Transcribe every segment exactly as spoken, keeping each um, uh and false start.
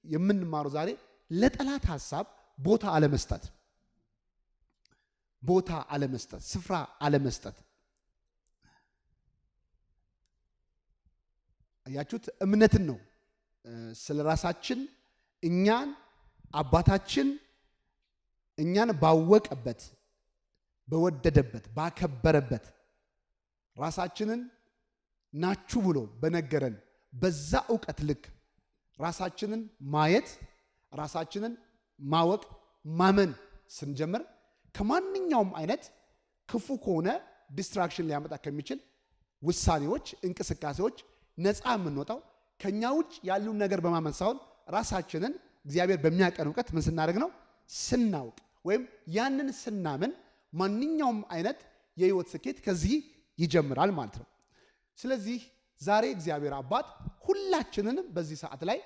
የምንማረው ዛሬ ለጠላት ሐሳብ ቦታ አለመስጠት ቦታ አለመስጠት ስፍራ አለመስጠት ያቹት እምነትን ነው ስለራሳችን እኛን አባታችን እኛን ባወቀበት በወደደበት ባከበረበት ራሳችንን ናቹ ብሎ በነገረን በዛ ዕውቀት ልክ ራሳችንን ማየት ራሳችንን ማወቅ ማመን ስንጀምር ከማንኛውም አይነት ክፉ ከሆነ ዲስትራክሽን ሊያመጣ ከሚችል ውሳኔዎች እንቅስቃሴዎች ነፃ የምንወጣው ከኛ ውጭ ያሉ ነገር በማመን ሳይሆን ራሳችንን እግዚአብሔር በሚያቀን ዕውቀት ምን ስናደርግ ነው ስናውቅ ወይም ያንን ስናምን ማንኛውም አይነት የህይወት ስኬት ከዚህ ይጀምራል ማለት ነው ስለዚህ ዛሬ እግዚአብሔር አባት ሁላችንንም በዚህ ሰዓት ላይ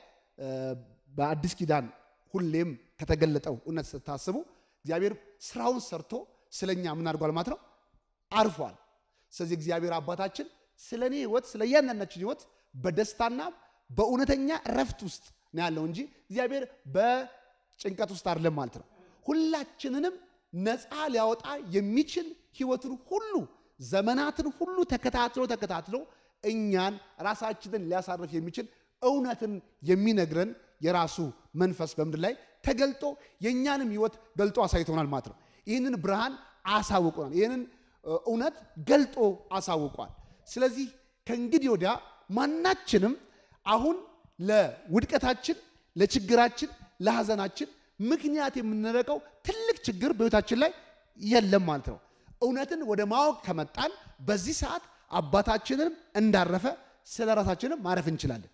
በአዲስ ኪዳን ሁሌም ከተገለጠው እውነት ስታስቡ እግዚአብሔር ስራውን ሰርቶ ስለኛ ምን አድርጓል ማለት ነው አርፏል ስለዚህ እግዚአብሔር አባታችን ስለኔ ህይወት ስለያንናችን ህይወት በደስታና በእውነተኛ ረፍት ውስጥ ነው ያለው እንጂ እግዚአብሔር በጭንቀት ውስጥ አይደለም ማለት ነው ሁላችንንም ነፃ ሊያወጣ የሚችል ህይወትን ሁሉ ዘመናትን ሁሉ ተከታትሎ ተከታትሎ እኛን ራሳችንን ሊያሳርፍ የሚችል እውነትን የሚነግረን የራሱ መንፈስ በመድር ላይ ተገልጦ የኛንም ህይወት ገልጦ አሳይቶናል ማለት ነው ይሄንን ብርሃን አሳውቆናል ይሄንን እውነት ገልጦ አሳውቋል ስለዚህ ከእንግዲህ ወዲያ ማናችንም አሁን ለውድቀታችን ለችግራችን ለሐዘናችን ምክንያት የምንረቀው ትልቅ ችግር በህይወታችን ላይ የለም ማለት ነው እውነትን ወደ ማወቅ ከመጣን በዚህ ሰዓት አባታችንን እንዳረፈ ስለራሳችንን ማረፍ እንችላለን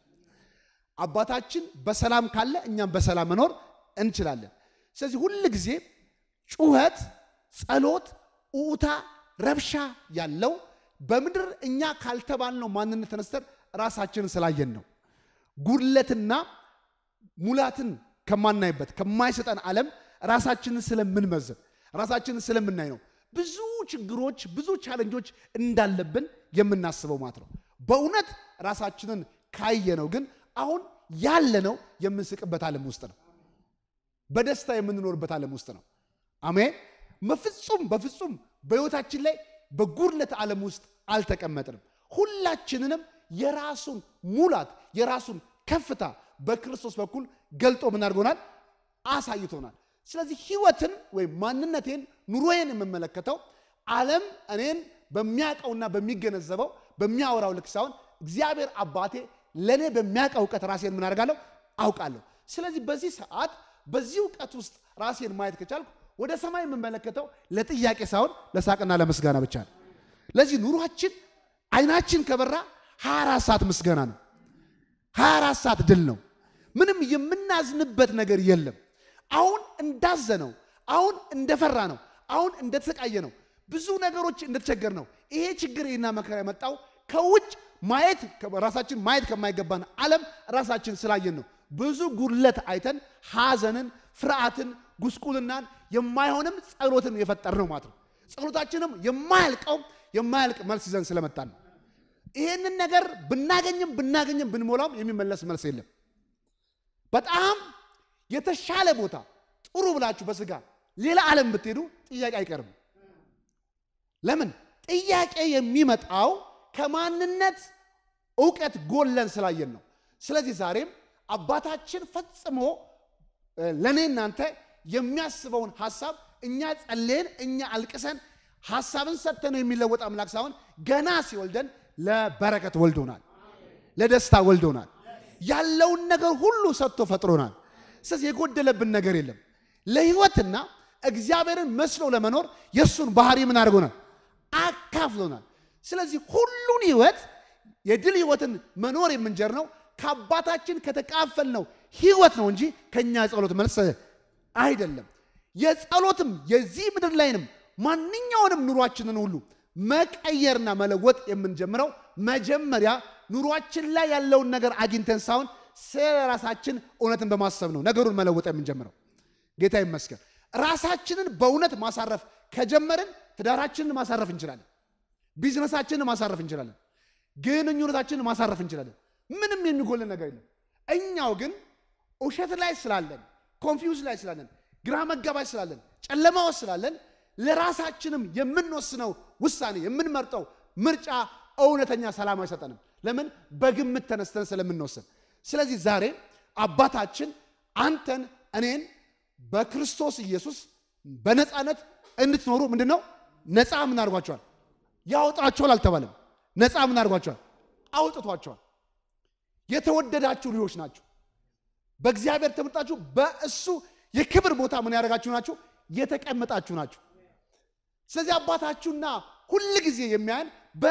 አባታችን በሰላም ካለ እኛም በሰላም መኖር እንችላለን ስለዚህ ሁሉ ጊዜ ጩኸት ጸሎት ኡታ ረብሻ ያለው በመድር እኛ ካልተባልነው ማንነት ተነስተን ራሳችንን ስላየን ነው ጉድለትና ሙላትን ከማናይበት ከማይሰጠን ዓለም ራሳችንን ስለምንመዝን ራሳችንን ስለምናይ ነው ብዙ ችግሮች ብዙ ቻሌንጆች እንዳለብን የምናስበው ማለት ነው በእውነት ራሳችንን ካየነው ግን አሁን ያለነው የምንስቅበት ዓለም ውስጥ ነው በደስታ የምንኖርበት ዓለም ውስጥ ነው አሜን በፍጹም በፍጹም በህይወታችን ላይ በጉድለት ዓለም ውስጥ አልተቀመጥንም ሁላችንንም የራሱን ሙላት የራሱን ከፍታ በክርስቶስ በኩል ገልጦ ምን አድርጎናል አሳይቶናል ስለዚህ ህይወትን ወይ ማንነቴን ኑሮዬን የምመለከተው ዓለም እኔን በሚያቀውና በሚገነዘበው በሚያወራው ልክ ሳይሆን እግዚአብሔር አባቴ ለኔ በሚያቀው ዕውቀት ራሴን ምን አደርጋለሁ አውቃለሁ ስለዚህ በዚህ ሰዓት በዚህ ዕውቀት ውስጥ ራሴን ማየት ከቻልኩ ወደ ሰማይ የምመለከተው ለጥያቄ ሳይሆን ለሳቅና ለምስጋና ብቻ ነው ለዚህ ኑሯችን አይናችን ከበራ ሃያ አራት ሰዓት ምስጋና ነው ሃያ አራት ሰዓት ድል ነው ምንም የምናዝንበት ነገር የለም አሁን እንዳዘነው አሁን እንደፈራ ነው አሁን እንደተሰቃየ ነው ብዙ ነገሮች እንደተቸገር ነው ይሄ ችግርና መከራ የመጣው ከውጭ ማየት ራሳችን ማየት ከማይገባን ዓለም ራሳችን ስላየን ነው ብዙ ጉድለት አይተን ሐዘንን ፍርሃትን ጉስቁልናን የማይሆንም ጸሎትን የፈጠርነው ማለት ነው ጸሎታችንም የማያልቀው የማያልቅ መልስ ይዘን ስለመጣን ነው ይሄንን ነገር ብናገኝም ብናገኝም ብንሞላም የሚመለስ መልስ የለም በጣም የተሻለ ቦታ ጥሩ ብላችሁ በስጋ ሌላ ዓለም ብትሄዱ ጥያቄ አይቀርም ለምን ጥያቄ የሚመጣው ከማንነት ዕውቀት ጎለን ስላየን ነው ስለዚህ ዛሬም አባታችን ፈጽሞ ለኔና አንተ የሚያስበውን ሐሳብ እኛ ጸልየን እኛ አልቅሰን ሐሳብን ሰጥተን የሚለወጥ አምላክ ሳይሆን ገና ሲወልደን ለበረከት ወልዶናል ለደስታ ወልዶናል ያለውን ነገር ሁሉ ሰጥቶ ፈጥሮናል ስለዚህ የጎደለብን ነገር የለም ለህይወትና እግዚአብሔርን መስሎ ለመኖር የሱን ባህሪ ምን አድርጎናል አካፍሎናል ስለዚህ ሁሉን ህይወት የድል ህይወትን መኖር የምንጀምረው ከአባታችን ከተካፈልነው ህይወት ነው እንጂ ከኛ ጸሎት መልስ አይደለም የጸሎትም የዚህ ምድር ላይንም ማንኛውንም ኑሯችንን ሁሉ መቀየርና መለወጥ የምንጀምረው መጀመሪያ ኑሯችን ላይ ያለውን ነገር አግኝተን ሳይሆን ስለራሳችን እውነትን በማሰብ ነው ነገሩን መለወጥ የምንጀምረው ጌታ ይመስገን ራሳችንን በእውነት ማሳረፍ ከጀመርን ትዳራችንን ማሳረፍ እንችላለን ቢዝነሳችንን ማሳረፍ እንችላለን ግንኙነታችንን ማሳረፍ እንችላለን ምንም የሚጎል ነገር የለም እኛው ግን ውሸት ላይ ስላለን ኮንፊውዝ ላይ ስላለን ግራ መጋባት ስላለን ጨለማው ስላለን ለራሳችንም የምንወስነው ውሳኔ የምንመርጠው ምርጫ እውነተኛ ሰላም አይሰጠንም ለምን በግምት ተነስተን ስለምንወስን ስለዚህ ዛሬ አባታችን አንተን እኔን በክርስቶስ ኢየሱስ በነፃነት እንድትኖሩ ምንድነው ነፃ ምን አድርጓቸዋል ያወጣቸዋል አልተባለም ነፃ ምን አድርጓቸዋል አውጥቷቸዋል የተወደዳችሁ ልጆች ናችሁ በእግዚአብሔር ተመጣጣችሁ በእሱ የክብር ቦታ ምን ያደርጋችሁ ናችሁ የተቀመጣችሁ ናችሁ ስለዚህ አባታችሁና ሁሉ ጊዜ የሚያን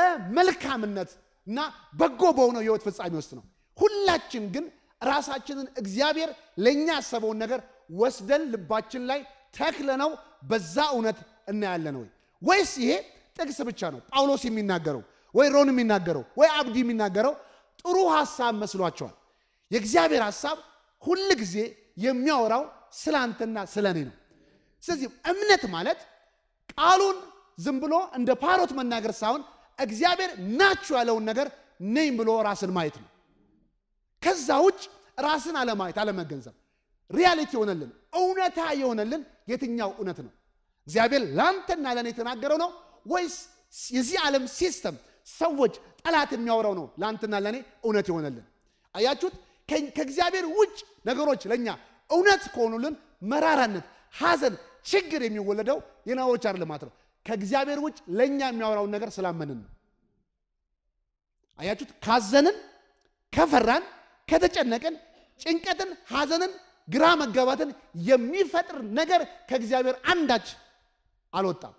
በመልካምነትና በጎ በሆነው የህይወት ፍጻሜ ውስጥ ነው ሁላችን ግን ራሳችንን እግዚአብሔር ለኛ ያሰበውን ነገር ወስደን ልባችን ላይ ተክለነው በዛ እውነት እናያለን ወይ ወይስ ይሄ ጥቅስ ብቻ ነው ጳውሎስ የሚናገረው ወይ ሮን የሚናገረው ወይ አብዲ የሚናገረው ጥሩ ሐሳብ መስሏቸዋል የእግዚአብሔር ሐሳብ ሁሉ ጊዜ የሚያወራው ስላንተና ስለኔ ነው ስለዚህ እምነት ማለት ቃሉን ዝም ብሎ እንደ ፓሮት መናገር ሳይሆን እግዚአብሔር ናችሁ ያለውን ነገር ነኝ ብሎ ራስን ማየት ነው ከዛ ውጭ ራስን አለማየት አለመገንዘብ ሪያሊቲ ሆነልን እውነታ የሆነልን የትኛው እውነት ነው እግዚአብሔር ላንተና ለኔ ተናገረው ነው ወይስ የዚህ ዓለም ሲስተም ሰዎች ጠላት የሚያወራው ነው ላንተና ለኔ እውነት የሆነልን አያችሁት ከእግዚአብሔር ውጭ ነገሮች ለኛ እውነት ከሆኑልን መራራነት ሐዘን ችግር የሚወለደው የናዎች አይደለም ማለት ነው ከእግዚአብሔር ውጭ ለኛ የሚያወራው ነገር ስላመንን ነው አያችሁት ካዘንን ከፈራን ከተጨነቀን ጭንቀትን ሐዘንን ግራ መጋባትን የሚፈጥር ነገር ከእግዚአብሔር አንዳች አልወጣም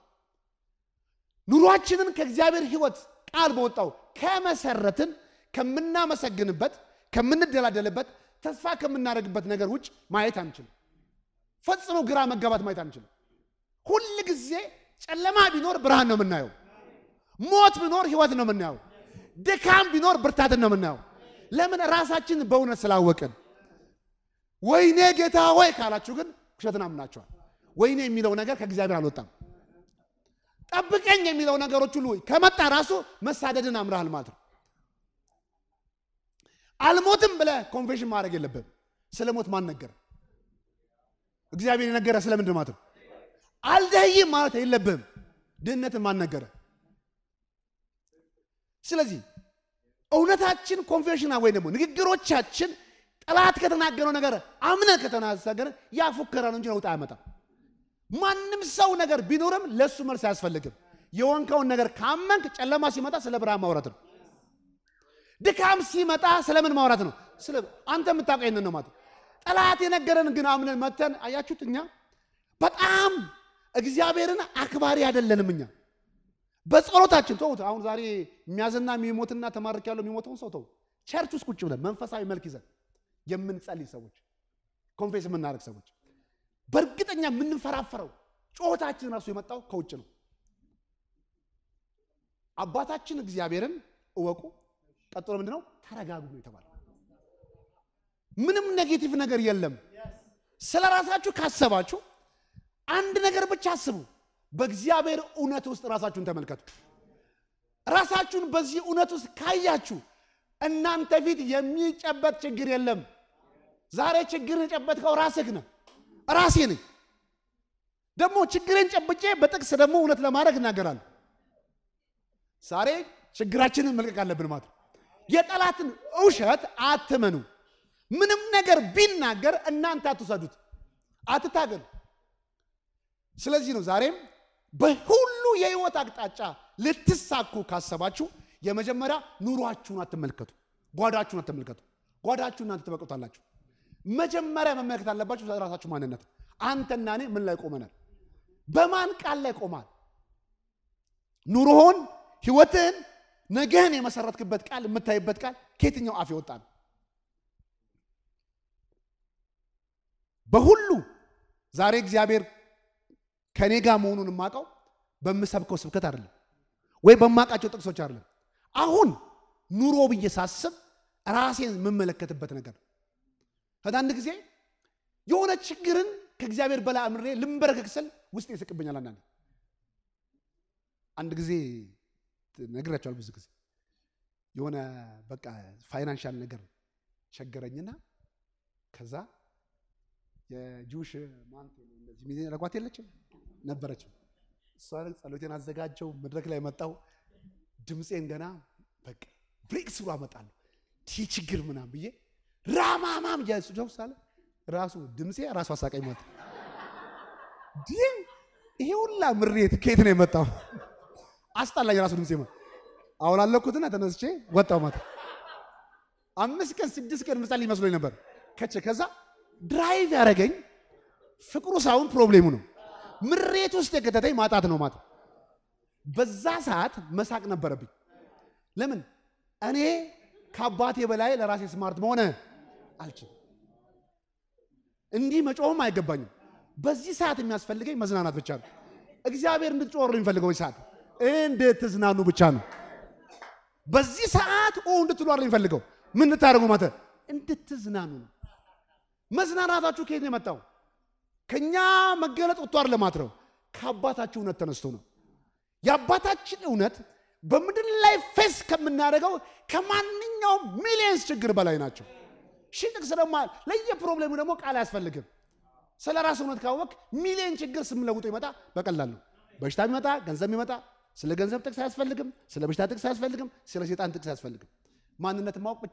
ኑሯችንን ከእግዚአብሔር ሕይወት ቃል በወጣው ከመሰረትን ከምናመሰግንበት ከምንደላደልበት ተስፋ ከምናደርግበት ነገር ውጭ ማየት አንችልም ፈጽሞ ግራ መጋባት ማየት አንችልም ሁሉ ጊዜ ጨለማ ቢኖር ብርሃን ነው የምናየው ሞት ቢኖር ሕይወት ነው የምናየው ድካም ቢኖር ብርታትን ነው የምናየው ለምን ራሳችን በእውነት ስላወቅን ወይኔ ጌታ ሆይ ካላችሁ ግን ውሸትን አምናችኋል ወይኔ የሚለው ነገር ከእግዚአብሔር አልወጣም ጠብቀኝ የሚለው ነገሮች ሁሉ ከመጣ ራሱ መሳደድን አምራል ማለት ነው አልሞትም ብለ ኮንፌሽን ማድረግ የለብህም ስለሞት ማን ነገር እግዚአብሔር የነገረ ስለምንድን ማለት ነው አልደህይም ማለት የለብህም ድህነትን ማን ነገረ ስለዚህ እውነታችን ኮንፌሽን ወይ ደግሞ ንግግሮቻችን ጠላት ከተናገረው ነገር አምነ ከተናገረ ያ ፉከራ ነው እንጂ ለውጥ አያመጣም ማንንም ሰው ነገር ቢኖርም ለሱ መልስ አያስፈልግም የወንካውን ነገር ካመንክ ጨለማ ሲመጣ ስለ ብርሃን ማውራት ነው ድካም ሲመጣ ስለምን ማውራት ነው ስለ አንተ የምታውቀው ነው ማለት ጠላት የነገረን ግን አምነን መተን አያችሁትኛ በጣም እግዚአብሔርን አክባሪ አይደለንም እኛ በጸሎታችን ተውት አሁን ዛሬ የሚያዝና የሚሞትና ተማርክ ያለው የሚሞተውን ሰው ተው ቸርች ውስጥ ቁጭ ብለን መንፈሳዊ መልክ ይዘን የምንጸልይ ሰዎች ኮንፌስ የምናደርግ ሰዎች በእርግጠኛ የምንፈራፈረው ጮታችን ራሱ የመጣው ከውጭ ነው አባታችን እግዚአብሔርን እወቁ ቀጥሎ ምንድነው ተረጋጉ ነው የተባለው ምንም ኔጌቲቭ ነገር የለም ስለራሳችሁ ካሰባችሁ አንድ ነገር ብቻ አስቡ በእግዚአብሔር እውነት ውስጥ ራሳችሁን ተመልከቱ ራሳችሁን በዚህ እውነት ውስጥ ካያችሁ እናንተ ፊት የሚጨበጥ ችግር የለም ዛሬ ችግርን የጨበጥከው ራስህ ነህ ራሴ ነኝ ደግሞ ችግርን ጨብጬ በጥቅስ ደግሞ እውነት ለማድረግ እናገራለሁ ዛሬ ችግራችንን መልቀቅ አለብን ማለት የጠላትን ውሸት አትመኑ ምንም ነገር ቢናገር እናንተ አትሰዱት አትታገሉ ስለዚህ ነው ዛሬም በሁሉ የህይወት አቅጣጫ ልትሳኩ ካሰባችሁ የመጀመሪያ ኑሯችሁን አትመልከቱ ጓዳችሁን አትመልከቱ ጓዳችሁን እናንተ ተበቀጣላችሁ መጀመሪያ መመልከት አለባችሁ ራሳችሁ ማንነት አንተና እኔ ምን ላይ ቆመናል በማን ቃል ላይ ቆማል ኑሮህን ህይወትህን ነገህን የመሰረትክበት ቃል የምታይበት ቃል ከየትኛው አፍ ይወጣል በሁሉ ዛሬ እግዚአብሔር ከኔ ጋር መሆኑን ማቀው በመሰብከው ስብከት አይደለም ወይ በማቃቸው ጥቅሶች አይደለም አሁን ኑሮ በየሳስብ ራሴን መመለከትበት ነገር አንድ ጊዜ የሆነ ችግርን ከእግዚአብሔር በላይ አምሬ ልምበረከክሰል ውስጥ ይስቅብኛል አንዳንዴ አንድ ጊዜ ነግራቸዋል ብዙ ጊዜ የሆነ በቃ ፋይናንሻል ነገር ቸገረኝና ከዛ የጁሽ ማንቴ እንደዚህ ሚዜ ረጓት የለችም ነበረች እሷን ጸሎቴን አዘጋጀው መድረክ ላይ መጣው ድምጼን ገና በቃ ብሬክስ ብሎ አመጣለሁ ችግር ምናምን ብዬ ራማማም ያስጆው ሳለ ራሱ ድምጼ ራሱ አሳቀኝ ማለት ዲም ይሄ ሁላ ምሬት ከየት ነው የመጣው አስጣላኝ ራሱ ድምጼ ማለት አሁን አለኩትና ተነስቼ ወጣው ማለት አምስት ቀን ስድስት ቀን ምሳሌ ይመስሎኝ ነበር ከቸ ከዛ ድራይቭ ያረገኝ ፍቅሩ ሳይሆን ፕሮብሌሙ ነው ምሬት ውስጥ የከተተኝ ማጣት ነው ማለት በዛ ሰዓት መሳቅ ነበረብኝ ለምን እኔ ከአባቴ በላይ ለራሴ ስማርት መሆን አልችልም እንዲህ መጮህም አይገባኝም በዚህ ሰዓት የሚያስፈልገኝ መዝናናት ብቻ ነው እግዚአብሔር እንድትጮሩ የሚፈልገው ሰዓት እንድትዝናኑ ብቻ ነው በዚህ ሰዓት ኦ እንድትሏር የሚፈልገው ምን ልታረጉ ማለት እንድትዝናኑ ነው መዝናናታችሁ ከየት ነው የመጣው ከኛ መገለጥ ወጥቷር ለማትረው ከአባታችሁ እውነት ተነስቶ ነው የአባታችን እውነት በምድር ላይ ፌስ ከምናደርገው ከማንኛው ሚሊየንስ ችግር በላይ ናቸው ሽጥቅ ስለማል ለየ ፕሮብሌሙ ደግሞ ቃል ያስፈልግም ስለራስ እውነት ካወቅ ሚሊየን ችግር ስም ለውጦ ይመጣ በቀላል ነው በሽታ ይመጣ ገንዘብ ይመጣ ስለ ገንዘብ ጥቅስ ያስፈልግም ስለ በሽታ ጥቅስ ያስፈልግም ስለ ሰይጣን ጥቅስ ያስፈልግም ማንነት ማወቅ ብቻ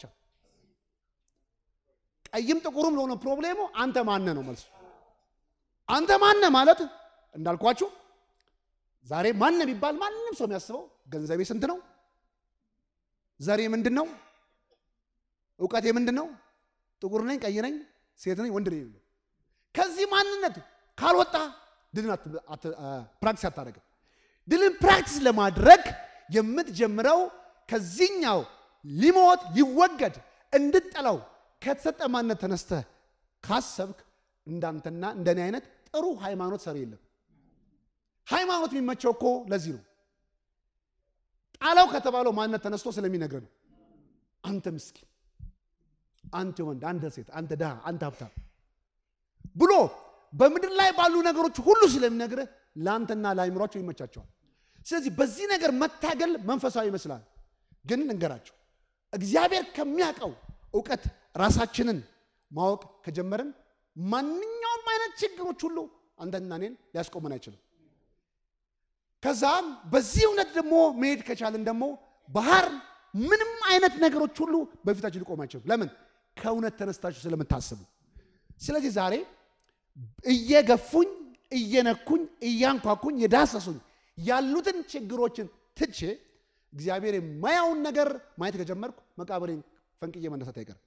ቀይም ጥቁሩም ለሆነ ፕሮብሌሙ አንተ ማንነ ነው መልሱ አንተ ማንነ ማለት እንዳልኳችሁ ዛሬ ማንነ ቢባል ማንንም ሰው የሚያስበው ገንዘቤ ስንት ነው ዛሬ ምንድነው ዕውቀቴ ምንድነው ጥቁር ነኝ ቀይ ነኝ ሴት ነኝ ወንድ ነኝ ከዚህ ማንነት ካልወጣ ድልን ፕራክቲስ አታረጋግጥ ድልን ፕራክቲስ ለማድረግ የምትጀምረው ከዚህኛው ሊሞት ሊወገድ እንድትጠላው ከተሰጠ ማንነት ተነስተ ካሰብክ እንዳንተና እንደኔ አይነት ጥሩ ሃይማኖት ሰሪ የለም ሃይማኖት የሚመቸው እኮ ለዚህ ነው ጣላው ከተባለው ማንነት ተነስቶ ስለሚነግር ነው አንተ ምስኪን አንተ ወንድ አንተ ሴት አንተ ደሃ አንተ ሀብታም ብሎ በምድር ላይ ባሉ ነገሮች ሁሉ ስለሚነግር ላንተና ላይምሯቸው ይመቻቸዋል ስለዚህ በዚህ ነገር መታገል መንፈሳዊ ይመስላል ግን እንገራቸው እግዚአብሔር ከሚያቀው ዕውቀት ራሳችንን ማወቅ ከጀመረን ማንኛውም አይነት ችግሮች ሁሉ አንተና እኔን ሊያስቆመን አይችልም ከዛም በዚህ እውነት ደግሞ መሄድ ከቻለን ደግሞ ባህር ምንም አይነት ነገሮች ሁሉ በፊታችን ሊቆም አይችልም ለምን ከእውነት ተነስታችሁ ስለምታስቡ ስለዚህ ዛሬ እየገፉኝ እየነኩኝ እያንኳኩኝ የዳሰሱኝ ያሉትን ችግሮችን ትቼ እግዚአብሔር የማያውን ነገር ማየት ከጀመርኩ መቃብሬን ፈንቅዬ መነሳት አይቀርም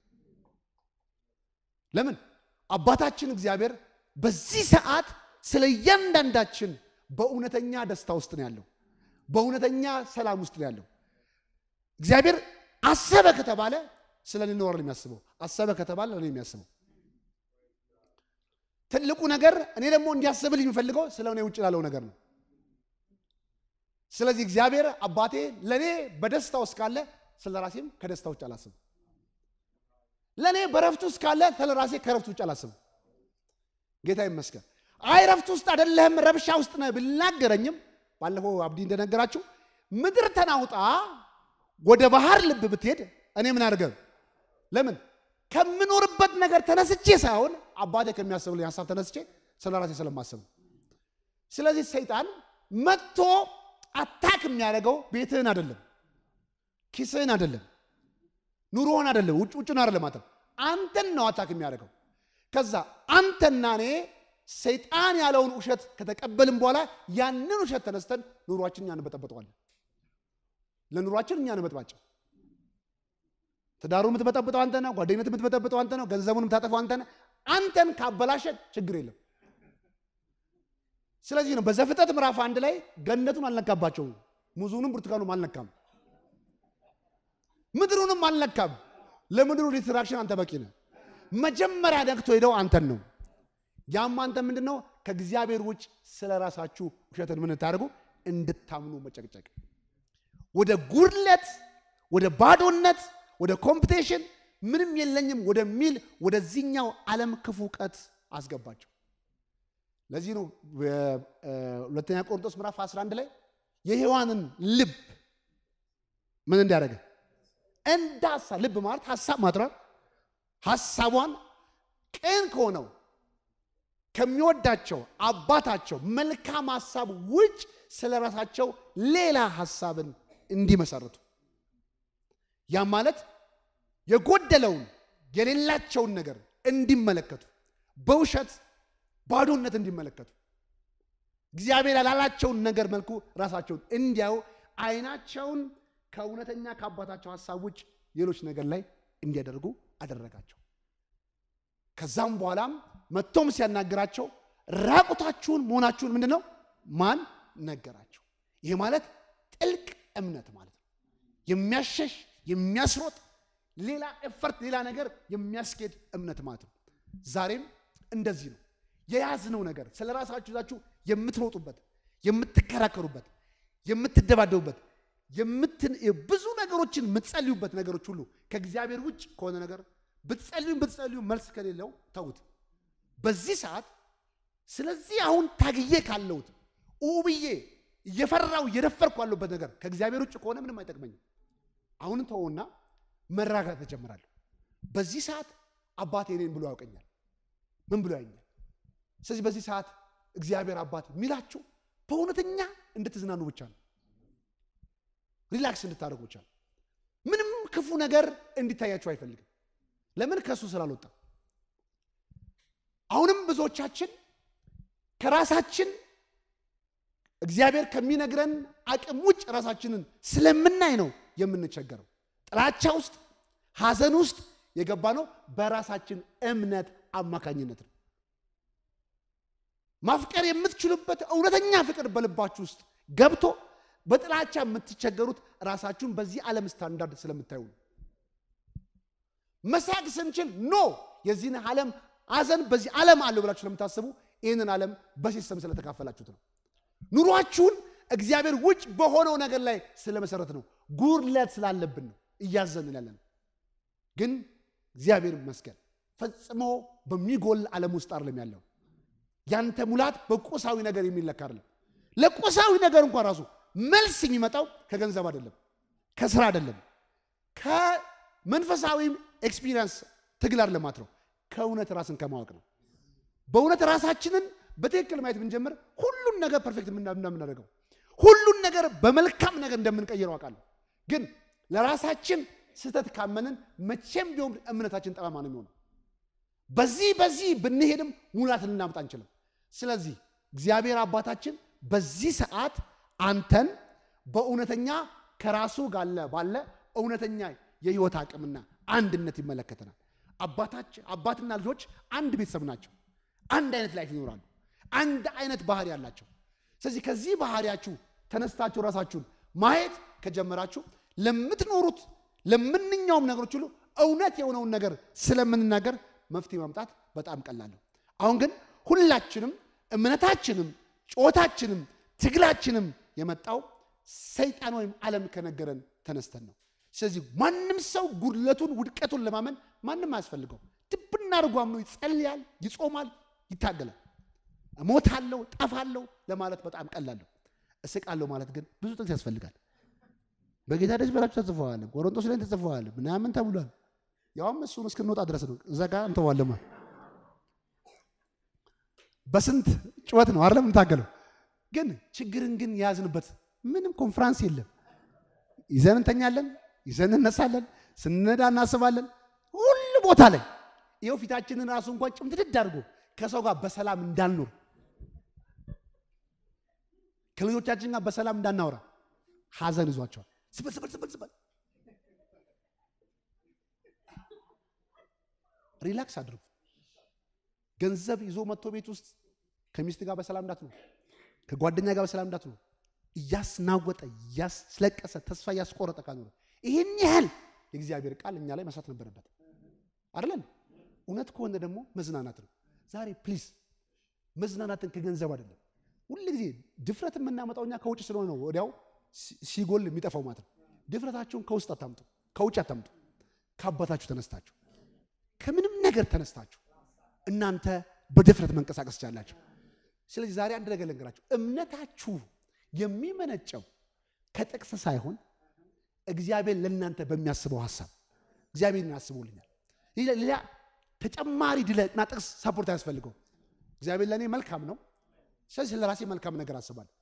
ለምን አባታችን እግዚአብሔር በዚህ ሰዓት ስለ እያንዳንዳችን በእውነተኛ ደስታ ውስጥ ነው ያለው በእውነተኛ ሰላም ውስጥ ነው ያለው እግዚአብሔር አሰበ ከተባለ ስለኔ ነው የሚያስበው አሰበ ከተባለ ለኔ የሚያስበው ትልቁ ነገር እኔ ደግሞ እንዲያስብልኝ የሚፈልገው ስለኔ ውጭ ያለው ነገር ነው ስለዚህ እግዚአብሔር አባቴ ለኔ በደስታው እስካለ ስለራሴም ከደስታው ውጭ አላስብም ለኔ በረፍቱ እስካለ ስለራሴ ከረፍቱ ውጭ አላስብም ጌታ ይመስገን አይ ረፍቱ ውስጥ አይደለም ረብሻ ውስጥ ነው ብናገረኝም ባለፈው አብዲ እንደነገራችሁ ምድር ተናውጣ ወደ ባህር ልብ ብትሄድ እኔ ምን አደረገ ለምን ከምኖርበት ነገር ተነስቼ ሳይሆን አባቴ ከሚያስብልኝ ሐሳብ ተነስቼ ስለራሴ ስለማስብ ስለዚህ ሰይጣን መጥቶ አታክ የሚያደርገው ቤትህን አይደለም ኪስህን አይደለም ኑሮህን አይደለም ውጭ ውጭ ነው አይደለም ማለት አንተን ነው አታክ የሚያደርገው ከዛ አንተና እኔ ሰይጣን ያለውን ውሸት ከተቀበልን በኋላ ያንን ውሸት ተነስተን ኑሯችንን እኛን በጠበጠዋለን ለኑሯችን እኛን በጠባጭ ትዳሩን የምትበጠብጠው አንተ ነህ ጓደኝነት የምትበጠብጠው አንተ ነህ ገንዘቡን የምታጠፋው አንተ ነህ አንተን ካበላሸ ችግር የለም ስለዚህ ነው በዘፍጥረት ምዕራፍ አንድ ላይ ገነቱን አልነካባቸው ሙዙንም ብርቱካኑም አልነካም ምድሩንም አልነካም ለምድሩ ዲስትራክሽን አንተ በቂ ነህ መጀመሪያ ነክቶ ሄደው አንተን ነው ያም አንተ ምንድነው ከእግዚአብሔር ውጭ ስለራሳችሁ ውሸትን ምን ታርጉ እንድታምኑ መጨቅጨቅ ወደ ጉርለት ወደ ባዶነት ወደ ኮምፒቲሽን ምንም የለኝም ወደሚል ወደዚህኛው ዓለም ክፉ ቀት አስገባቸው ለዚህ ነው ሁለተኛ ቆሮንቶስ ምዕራፍ አስራ አንድ ላይ የሔዋንን ልብ ምን እንዲያደርግ እንዳሳ ልብ ማለት ሐሳብ ማጥራት ሐሳቧን ቅን ከሆነው ከሚወዳቸው አባታቸው መልካም ሐሳብ ውጭ ስለራሳቸው ሌላ ሐሳብን እንዲመሰርቱ ያ ማለት የጎደለውን የሌላቸውን ነገር እንዲመለከቱ በውሸት ባዶነት እንዲመለከቱ እግዚአብሔር ያላላቸውን ነገር መልኩ ራሳቸውን እንዲያው አይናቸውን ከእውነተኛ ከአባታቸው ሐሳብ ውጭ ሌሎች ነገር ላይ እንዲያደርጉ አደረጋቸው። ከዛም በኋላም መጥቶም ሲያናግራቸው ራቁታችሁን መሆናችሁን ምንድነው ማን ነገራቸው? ይሄ ማለት ጥልቅ እምነት ማለት ነው። የሚያሸሽ የሚያስሮጥ ሌላ ኤፈርት ሌላ ነገር የሚያስኬድ እምነት ማለት ነው። ዛሬም እንደዚህ ነው የያዝነው ነገር ስለራሳችሁ ዛችሁ የምትሮጡበት የምትከራከሩበት የምትደባደቡበት የምትን ብዙ ነገሮችን የምትጸልዩበት ነገሮች ሁሉ ከእግዚአብሔር ውጭ ከሆነ ነገር ብትጸልዩ ብትጸልዩ መልስ ከሌለው ተውት። በዚህ ሰዓት ስለዚህ አሁን ታግዬ ካለውት ኡብዬ እየፈራው እየደፈርኩ ያለበት ነገር ከእግዚአብሔር ውጭ ከሆነ ምንም አይጠቅመኝም። አሁን ተውና መራጋት ተጀምራለሁ። በዚህ ሰዓት አባቴ እኔን ብሎ ያውቀኛል። ምን ብሎ ያኛል? ስለዚህ በዚህ ሰዓት እግዚአብሔር አባት ሚላችሁ በእውነተኛ እንድትዝናኑ ብቻ ነው። ሪላክስ እንድታደርጉ ብቻ ነው። ምንም ክፉ ነገር እንዲታያችሁ አይፈልግም። ለምን? ከሱ ስላልወጣ። አሁንም ብዙዎቻችን ከራሳችን እግዚአብሔር ከሚነግረን አቅም ውጭ ራሳችንን ስለምናይ ነው የምንቸገረው። ጥላቻ ውስጥ ሐዘን ውስጥ የገባ ነው በራሳችን እምነት አማካኝነት ነው። ማፍቀር የምትችሉበት እውነተኛ ፍቅር በልባችሁ ውስጥ ገብቶ በጥላቻ የምትቸገሩት ራሳችሁን በዚህ ዓለም ስታንዳርድ ስለምታዩ ነው። መሳቅ ስንችል ኖ የዚህን ዓለም ሐዘን በዚህ ዓለም አለው ብላችሁ ስለምታስቡ ይሄንን ዓለም በሲስተም ስለተካፈላችሁት ነው። ኑሯችሁን እግዚአብሔር ውጭ በሆነው ነገር ላይ ስለመሰረት ነው። ጉድለት ስላለብን ነው እያዘንን ያለን። ግን እግዚአብሔር ይመስገን ፈጽሞ በሚጎል ዓለም ውስጥ አይደለም ያለው። ያንተ ሙላት በቁሳዊ ነገር የሚለካ አይደለም። ለቁሳዊ ነገር እንኳን ራሱ መልስ የሚመጣው ከገንዘብ አይደለም፣ ከስራ አይደለም፣ ከመንፈሳዊ ኤክስፒሪየንስ ትግል አይደለም ማለት ነው። ከእውነት ራስን ከማወቅ ነው። በእውነት ራሳችንን በትክክል ማየት ብንጀምር ሁሉን ነገር ፐርፌክት እንደምናደርገው ሁሉን ነገር በመልካም ነገር እንደምንቀይረው አውቃለሁ። ግን ለራሳችን ስህተት ካመንን መቼም ቢሆን እምነታችን ጠማማ ነው የሚሆነው። በዚህ በዚህ ብንሄድም ሙላት ልናመጣ አንችልም። ስለዚህ እግዚአብሔር አባታችን በዚህ ሰዓት አንተን በእውነተኛ ከራሱ ጋር ባለ እውነተኛ የህይወት አቅምና አንድነት ይመለከተናል። አባታችን አባትና ልጆች አንድ ቤተሰብ ናቸው። አንድ አይነት ላይፍ ይኖራሉ። አንድ አይነት ባህሪ ያላቸው። ስለዚህ ከዚህ ባህሪያችሁ ተነስታችሁ ራሳችሁን ማየት ከጀመራችሁ ለምትኖሩት ለምንኛውም ነገሮች ሁሉ እውነት የሆነውን ነገር ስለምንናገር መፍትሄ ማምጣት በጣም ቀላል ነው። አሁን ግን ሁላችንም እምነታችንም ጮታችንም ትግላችንም የመጣው ሰይጣን ወይም ዓለም ከነገረን ተነስተን ነው። ስለዚህ ማንም ሰው ጉድለቱን ውድቀቱን ለማመን ማንም አያስፈልገው። ድብና አድርጎ አምኖ ይጸልያል፣ ይጾማል፣ ይታገላል። እሞታለሁ ጠፋለሁ ለማለት በጣም ቀላል ነው። እስቃለሁ ማለት ግን ብዙ ጥቅስ ያስፈልጋል። በጌታ ደስ በላችሁ ተጽፈዋል፣ ቆሮንቶስ ላይ ተጽፈዋል፣ ምናምን ተብሏል። ያውም እሱን እስክንወጣ ድረስ ነው። እዛ ጋር እንተዋለማ በስንት ጭወት ነው አይደለም እንታገለው። ግን ችግርን ግን ያዝንበት ምንም ኮንፈረንስ የለም። ይዘን እንተኛለን፣ ይዘን እንነሳለን፣ ስንነዳ እናስባለን። ሁሉ ቦታ ላይ ይኸው ፊታችንን ራሱ እንኳን ጭምትድድ አድርጎ ከሰው ጋር በሰላም እንዳንኖር ከልጆቻችን ጋር በሰላም እንዳናወራ ሐዘን ይዟቸዋል። ስበል ስበል ስበል ስበል ሪላክስ አድርጉ። ገንዘብ ይዞ መጥቶ ቤት ውስጥ ከሚስት ጋር በሰላም እንዳትኖር፣ ከጓደኛ ጋር በሰላም እንዳትኖር፣ እያስናወጠ እያስለቀሰ ተስፋ እያስቆረጠ ካኖር ይሄን ያህል የእግዚአብሔር ቃል እኛ ላይ መስራት ነበረበት አይደለም? እውነት ከሆነ ደግሞ መዝናናት ነው። ዛሬ ፕሊዝ መዝናናትን ከገንዘብ አይደለም። ሁሉ ጊዜ ድፍረት የምናመጣው እኛ ከውጭ ስለሆነ ነው ወዲያው ሲጎል የሚጠፋው ማለት ነው። ድፍረታችሁን ከውስጥ አታምጡ፣ ከውጭ አታምጡ። ከአባታችሁ ተነስታችሁ ከምንም ነገር ተነስታችሁ እናንተ በድፍረት መንቀሳቀስ ይቻላችሁ። ስለዚህ ዛሬ አንድ ነገር ልንገራችሁ። እምነታችሁ የሚመነጨው ከጥቅስ ሳይሆን እግዚአብሔር ለእናንተ በሚያስበው ሐሳብ እግዚአብሔርን ያስቡልኛል። ሌላ ተጨማሪ ድለና ጥቅስ ሰፖርት ያስፈልገው። እግዚአብሔር ለኔ መልካም ነው ስለዚህ ለራሴ መልካም ነገር አስባለሁ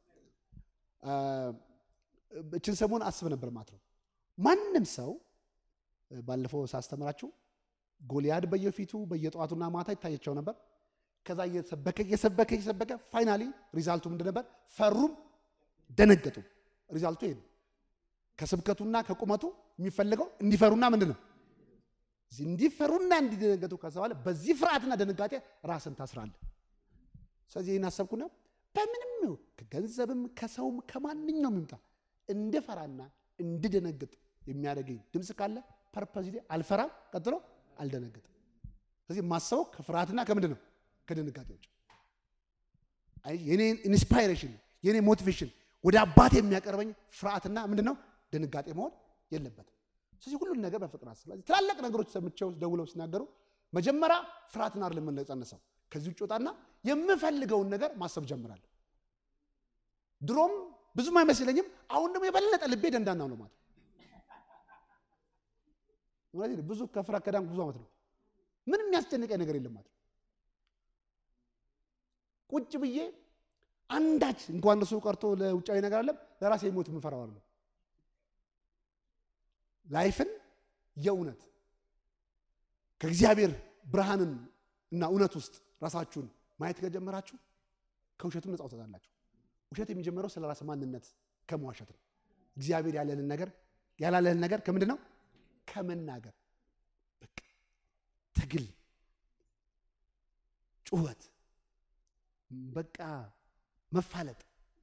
እችን ሰሞን አስብ ነበር ማለት ነው ማንንም ሰው ባለፈው ሳስተምራችሁ ጎልያድ በየፊቱ በየጧቱና ማታ ይታያቸው ነበር ከዛ እየሰበከ እየሰበከ እየሰበከ ፋይናሊ ሪዛልቱ ምንድን ነበር ፈሩም ደነገጡ ሪዛልቱ ይሄ ከስብከቱና ከቁመቱ የሚፈልገው እንዲፈሩና ምንድነው እንዲፈሩና እንዲደነገጡ ከሰዋለ በዚህ ፍርሃትና ደንጋጤ ራስን ታስራለ ስለዚህ እናሰብኩና በምንም ነው ከገንዘብም ከሰውም ከማንኛውም ይምጣ እንደፈራና እንድደነግጥ የሚያደርገኝ ድምጽ ካለ ፐርፐዝሊ አልፈራም ቀጥሎ አልደነግጥም ስለዚህ ማሰው ከፍርሃትና ከምንድነው ከደንጋጤ ውጭ አይ የኔ ኢንስፓይሬሽን የኔ ሞቲቬሽን ወደ አባቴ የሚያቀርበኝ ፍርሃትና ምንድነው ደንጋጤ መሆን የለበትም ስለዚህ ሁሉ ነገር በፍቅር አስብ ስለዚህ ትላልቅ ነገሮች ሰምቼው ደውለው ሲናገሩ መጀመሪያ ፍርሃትና አይደለም ለጸነሰው ከዚህ ውጭ ወጣና የምፈልገውን ነገር ማሰብ ጀምራለሁ ድሮም ብዙም አይመስለኝም አሁን ደግሞ የበለጠ ልቤ ደንዳና ነው ማለት ወላሂ ብዙ ከፍርሃት ከዳን ብዙ አመት ነው ምንም የሚያስጨንቀኝ ነገር የለም ማለት ቁጭ ብዬ አንዳች እንኳን እሱ ቀርቶ ለውጫዊ ነገር አለ ለራሴ ሞት ምፈራው አይደለም ላይፍን የእውነት ከእግዚአብሔር ብርሃንን እና እውነት ውስጥ ራሳችሁን ማየት ከጀመራችሁ ከውሸቱም ነፃ ወጣላችሁ ውሸት የሚጀምረው ስለራስ ማንነት ከመዋሸት ነው እግዚአብሔር ያለልን ነገር ያላለልን ነገር ከምንድነው ከመናገር በቃ ትግል ጩኸት በቃ መፋለጥ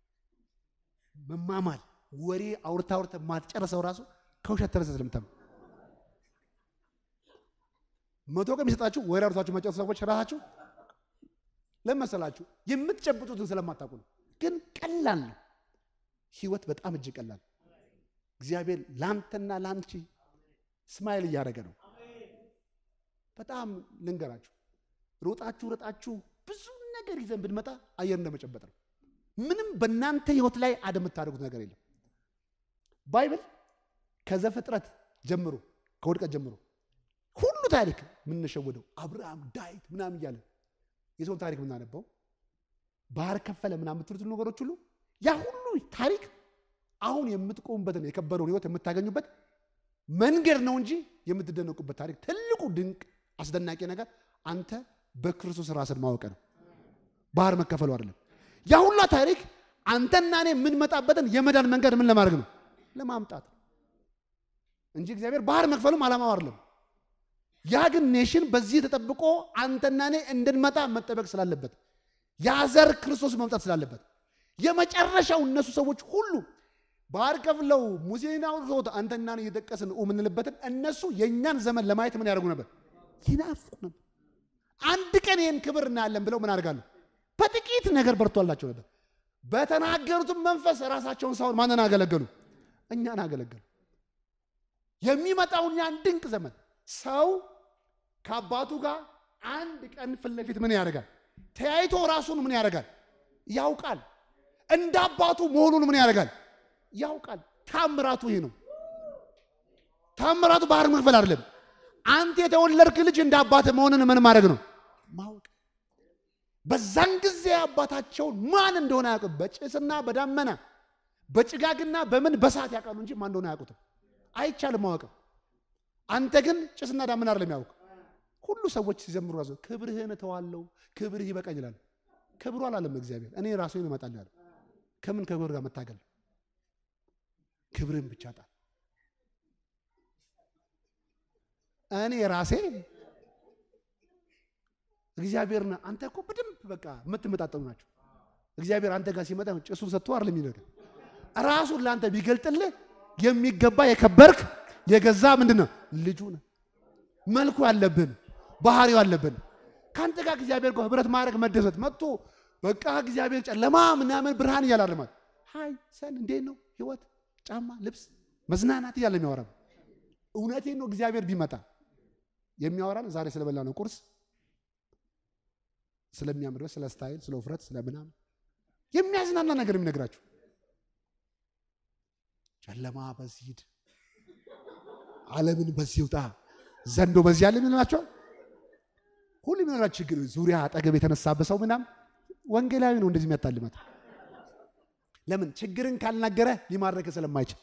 መማማል ወሬ አውርታ አውርታ ማትጨረሰው ራሱ ከውሸት ተረሰ ስለምታም መቶ ቀን ይሰጣችሁ ወሬ አውርታችሁ ማጨረሰው ሰዎች ራሳችሁ ለምሳላችሁ የምትጨብጡትን ስለማታውቁ ነው ግን ቀላል ነው ህይወት በጣም እጅ ቀላል እግዚአብሔር ላንተና ላንቺ ስማይል ያደረገ ነው በጣም ልንገራችሁ ሮጣችሁ ሮጣችሁ ብዙ ነገር ይዘን ብንመጣ አየር እንደመጨበጥ ነው ምንም በእናንተ ህይወት ላይ አደም ታደርጉት ነገር የለም ባይብል ከዘፍጥረት ጀምሮ ከወድቀት ጀምሮ ሁሉ ታሪክ ምን ነሸወደው አብርሃም ዳዊት ምናምን ይያለ የሰው ታሪክ ምን አነበው ባህር ከፈለ ምናምን ትሩት ነገሮች ሁሉ ያ ሁሉ ታሪክ አሁን የምትቆምበት ነው የከበረው ህይወት የምታገኙበት መንገድ ነው እንጂ የምትደነቁበት ታሪክ ትልቁ ድንቅ አስደናቂ ነገር አንተ በክርስቶስ ራስን ማወቅ ነው ባህር መከፈሉ አይደለም ያ ሁሉ ታሪክ አንተና እኔ ምን መጣበትን የመዳን መንገድ ምን ለማድረግ ነው ለማምጣት እንጂ እግዚአብሔር ባህር መክፈሉም አላማው አይደለም ያ ግን ኔሽን በዚህ ተጠብቆ አንተና እኔ እንድንመጣ መጠበቅ ስላለበት ያ ዘር ክርስቶስ መምጣት ስላለበት የመጨረሻው እነሱ ሰዎች ሁሉ ባህር ከፍለው ሙሴና ወርሶት አንተና እኔ እየተቀስን ኦ ምንልበትን እነሱ የኛን ዘመን ለማየት ምን ያደርጉ ነበር ይናፍቁ ነበር አንድ ቀን ይሄን ክብር እናያለን ብለው ምን አድርጋሉ በጥቂት ነገር በርቷላቸው ነበር በተናገሩት መንፈስ ራሳቸውን ሳይሆን ማንንም አገለገሉ እኛን አገለገሉ የሚመጣውን ያን ድንቅ ዘመን ሰው ከአባቱ ጋር አንድ ቀን ፍለፊት ምን ያደርጋል ተያይቶ ራሱን ምን ያደርጋል ያውቃል እንደ አባቱ መሆኑን ምን ያደርጋል ያውቃል ታምራቱ ይሄ ነው ታምራቱ ባህር መክፈል አይደለም አንተ የተወለድክ ልጅ እንደ አባቱ መሆኑን ምን ማድረግ ነው ማወቅ በዛን ጊዜ አባታቸው ማን እንደሆነ ያውቁ በጭስና በዳመና በጭጋግና በምን በሳት ያውቃሉ እንጂ ማን እንደሆነ ያውቁት አይቻልም ማወቅ አንተ ግን ጭስና ዳመና አይደለም ያውቁ ሁሉ ሰዎች ሲዘምሩ ራሱ ክብርህን ተዋለው ክብርህ ይበቃኝ ይላል ክብሩ አላለም እግዚአብሔር እኔ ራሴን እመጣለሁ ከምን ከክብር ጋር መታገል ክብርን ብቻ ጣል እኔ ራሴ እግዚአብሔርና አንተ እኮ በደንብ በቃ የምትመጣጠኑ ናቸው እግዚአብሔር አንተ ጋር ሲመጣ ጭሱን ሰጥቶ አይደለም ይነገር ራሱን ላንተ ቢገልጥልህ የሚገባ የከበርክ የገዛ ምንድነው ልጁ ነው መልኩ ያለብን ባህሪው ያለብን ካንተ ጋር እግዚአብሔር ጋር ህብረት ማድረግ መደሰት መጥቶ በቃ እግዚአብሔር ጨለማ ምናምን ብርሃን ይያላልማል ሃይ ሰን እንዴት ነው ህይወት ጫማ ልብስ መዝናናት ይያል የሚያወራው እውነቴን ነው እግዚአብሔር ቢመጣ የሚያወራን ዛሬ ስለበላ ነው ቁርስ ስለሚያምር ስለ ስታይል ስለ ውፍረት ስለ ምናምን የሚያዝናና ነገር የሚነግራችሁ ጨለማ በዚህድ ዓለምን በዚህ ውጣ ዘንዶ በዚህ ያለ ምን ናቸው ሁሉ ምን ነው ችግር ዙሪያ አጠገብ የተነሳበ ሰው ምናም ወንጌላዊ ነው እንደዚህ የሚያታልማት ለምን ችግርን ካልናገረ ሊማረከ ስለማይችል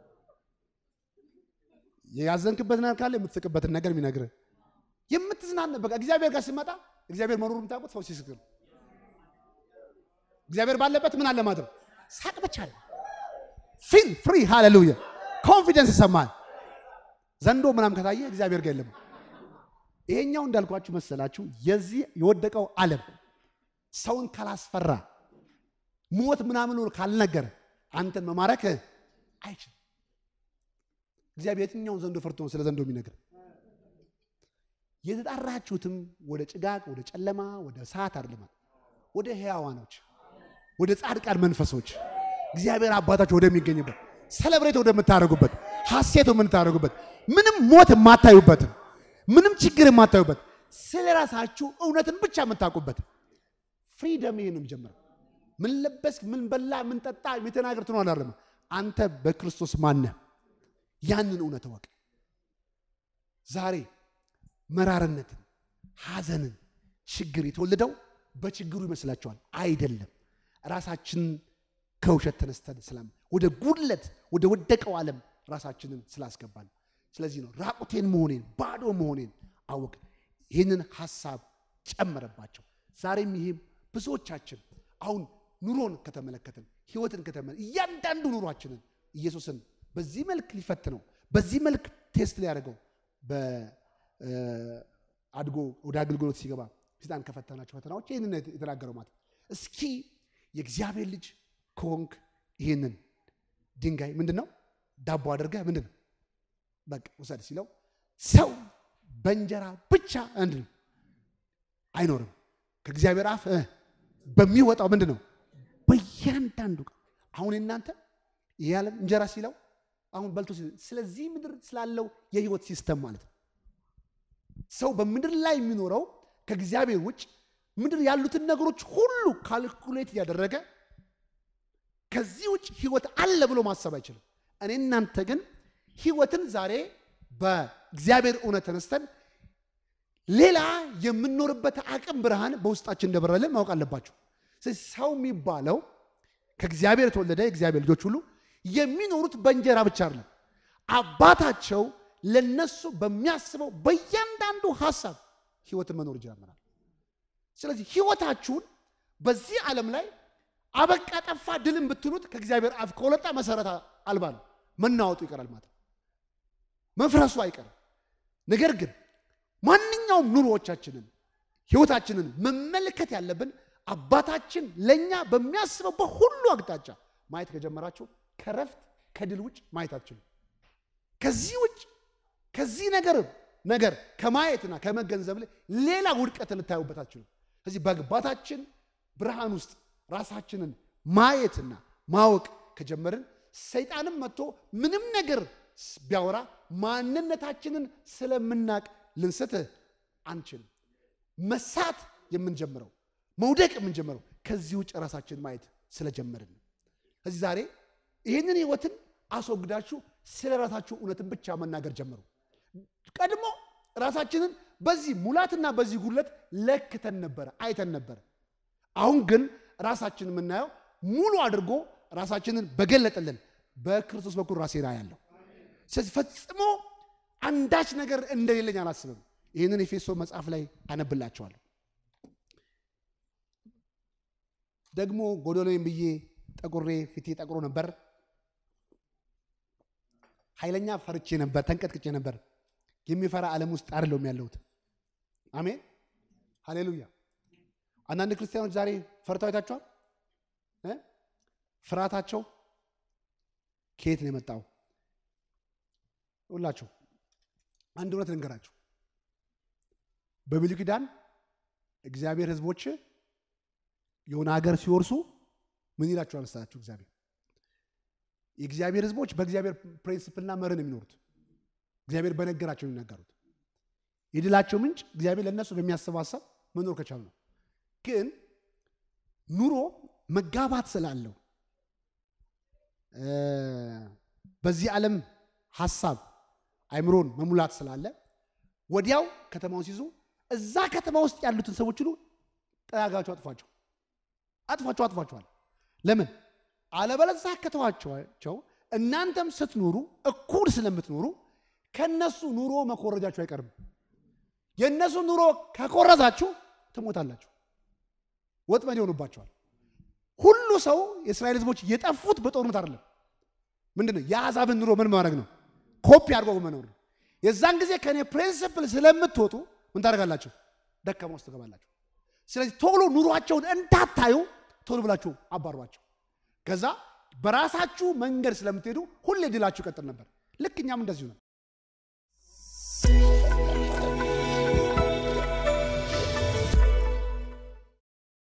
ያዘንክበት ነገር ካለ የምትስቅበት ነገር የሚነግር የምትዝናና በቃ እግዚአብሔር ጋር ሲመጣ እግዚአብሔር መኖሩን ታውቁት ሰው ሲስክር እግዚአብሔር ባለበት ምን አለ ማድረግ ሳቅ ብቻ ነው ፊል ፍሪ ሃሌሉያ ኮንፊደንስ ሰማን ዘንዶ ምናም ከታየ እግዚአብሔር ጋር የለም ይሄኛው እንዳልኳችሁ መሰላችሁ የዚህ የወደቀው ዓለም ሰውን ካላስፈራ ሞት ምናምን ነው ካልነገረ አንተን መማረክ አይችል እግዚአብሔር የትኛውን ዘንዶ ፈርቶ ስለ ዘንዶ የሚነግር የተጣራችሁትም ወደ ጭጋግ ወደ ጨለማ ወደ ሰዓት አይደለም ወደ ሕያዋኖች ወደ ጻድቃን መንፈሶች እግዚአብሔር አባታችሁ ወደሚገኝበት ሰለብሬት ወደምታረጉበት ሐሴት ወደምታረጉበት ምንም ሞት የማታዩበት ምንም ችግር የማታዩበት ስለራሳችሁ እውነትን ብቻ የምታውቁበት ፍሪደም ይሄን ነው የሚጀምረው ምን ለበስክ ምን በላ ምን ጠጣ ምትናገር ትኖር አይደለም አንተ በክርስቶስ ማን ነህ ያንን እውነት ወቅ ዛሬ መራርነትን ሐዘንን ችግር የተወለደው በችግሩ ይመስላችኋል አይደለም ራሳችን ከውሸት ተነስተን ሰላም ወደ ጉድለት ወደ ወደቀው ዓለም ራሳችንን ስላስገባን ስለዚህ ነው ራቁቴን መሆኔን ባዶ መሆኔን አወቅ ይሄንን ሐሳብ ጨመረባቸው ዛሬም ይሄ ብዙዎቻችን አሁን ኑሮን ከተመለከተን ህይወትን ከተመለ እያንዳንዱ ኑሯችንን ኢየሱስን በዚህ መልክ ሊፈትነው በዚህ መልክ ቴስት ሊያደርገው በአድጎ ወደ አገልግሎት ሲገባ ሰይጣን ከፈተናቸው ፈተናዎች ይሄንን የተናገረው ማለት እስኪ የእግዚአብሔር ልጅ ኮንክ ይሄንን ድንጋይ ምንድነው ዳቦ አድርገህ ምንድነው በቃ ወሰድ ሲለው ሰው በእንጀራ ብቻ እንድ አይኖርም ከእግዚአብሔር አፍ በሚወጣው ምንድነው በእያንዳንዱ አሁን እናንተ ያለም እንጀራ ሲለው አሁን በልቶ ስለዚህ ምድር ስላለው የህይወት ሲስተም ማለት ነው ሰው በምድር ላይ የሚኖረው ከእግዚአብሔር ውጭ ምድር ያሉትን ነገሮች ሁሉ ካልኩሌት ያደረገ ከዚህ ውጭ ህይወት አለ ብሎ ማሰብ አይችልም እኔ እናንተ ግን ህይወትን ዛሬ በእግዚአብሔር እውነት ተነስተን ሌላ የምንኖርበት አቅም ብርሃን በውስጣችን እንደበረለ ማወቅ አለባችሁ ሰው የሚባለው ከእግዚአብሔር ተወለደ እግዚአብሔር ልጆች ሁሉ የሚኖሩት በእንጀራ ብቻ አይደለም አባታቸው ለነሱ በሚያስበው በእያንዳንዱ ሐሳብ ህይወትን መኖር ይጀምራል ስለዚህ ህይወታችሁን በዚህ ዓለም ላይ አበቃ ጠፋ ድልን ብትሉት ከእግዚአብሔር አፍ ከወለጣ መሰረት አልባ ነው መናወጡ ይቀራል ማለት መፍረሱ አይቀርም ነገር ግን ማንኛውም ኑሮዎቻችንን ህይወታችንን መመልከት ያለብን አባታችን ለኛ በሚያስበው በሁሉ አቅጣጫ ማየት ከጀመራችሁ ከረፍት ከድል ውጭ ማየታችሁ ከዚህ ውጭ ከዚህ ነገር ነገር ከማየትና ከመገንዘብ ሌላ ውድቀት ልታዩበታችሁ ስለዚህ በአባታችን ብርሃን ውስጥ ራሳችንን ማየትና ማወቅ ከጀመርን ሰይጣንም መጥቶ ምንም ነገር ቢያወራ ማንነታችንን ስለምናቅ ልንስት አንችልም መሳት የምንጀምረው መውደቅ የምንጀምረው ከዚህ ውጭ ራሳችን ማየት ስለጀመርን ስለዚህ ዛሬ ይሄንን ህይወትን አስወግዳችሁ ስለራሳችሁ እውነትን ብቻ መናገር ጀምሩ ቀድሞ ራሳችንን በዚህ ሙላትና በዚህ ጉድለት ለክተን ነበር አይተን ነበር አሁን ግን ራሳችንን የምናየው ሙሉ አድርጎ ራሳችንን በገለጠልን በክርስቶስ በኩል ራሴና ያለው ስለዚህ ፈጽሞ አንዳች ነገር እንደሌለኝ አላስብም ይሄንን ኤፌሶ መጽሐፍ ላይ አነብላችኋለሁ ደግሞ ጎዶሎይም ብዬ ጠቁሬ ፊቴ ጠቁሮ ነበር ኃይለኛ ፈርቼ ነበር ተንቀጥቅጬ ነበር የሚፈራ ዓለም ውስጥ አይደለም ያለሁት አሜን ሃሌሉያ አንዳንድ ክርስቲያኖች ዛሬ ፈርተው አይታችኋል እ ፍራታቸው ከየት ነው የመጣው ሁላችሁ አንድ እውነት ልንገራችሁ በብሉይ ኪዳን እግዚአብሔር ህዝቦች የሆነ ሀገር ሲወርሱ ምን ይላችሁ አልሳችሁ እግዚአብሔር የእግዚአብሔር ህዝቦች በእግዚአብሔር ፕሪንሲፕልና መርህ ነው የሚኖሩት እግዚአብሔር በነገራቸው ይናገሩት የድላቸው ምንጭ እግዚአብሔር ለነሱ በሚያሰባሰብ መኖር ከቻሉ ነው ግን ኑሮ መጋባት ስላለው በዚህ ዓለም ሐሳብ አይምሮን መሙላት ስላለ ወዲያው ከተማውን ሲይዙ እዛ ከተማ ውስጥ ያሉትን ሰዎች ሁሉ ጠጋጋቸው አጥፋቸው አጥፋቸው አጥፋቸዋል ለምን አለበለዚያ ከተዋቸው እናንተም ስትኖሩ እኩል ስለምትኖሩ ከነሱ ኑሮ መኮረጃቸው አይቀርም የነሱ ኑሮ ከኮረዛችሁ ትሞታላችሁ ወጥመድ ይሆንባቸዋል ሁሉ ሰው የእስራኤል ህዝቦች የጠፉት በጦርነት አይደለም ምንድነው ያዛብን ኑሮ ምን ማድረግ ነው ኮፒ አድርጎ መኖር የዛን ጊዜ ከኔ ፕሪንሲፕል ስለምትወጡ ምን ታደርጋላችሁ ደካማ ውስጥ ተገባላችሁ ስለዚህ ቶሎ ኑሯቸውን እንዳታዩ ቶሎ ብላችሁ አባሯቸው ከዛ በራሳችሁ መንገድ ስለምትሄዱ ሁሌ ድላችሁ ቀጥል ነበር ልክኛም እንደዚሁ ነው